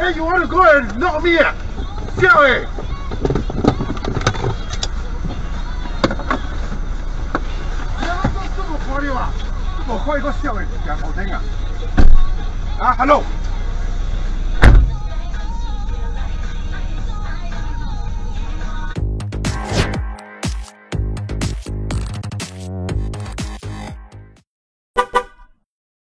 Hey, you want to go and knock me? Siao eh! 这么快的哇？这么快个笑的，讲好听啊！啊 ，hello。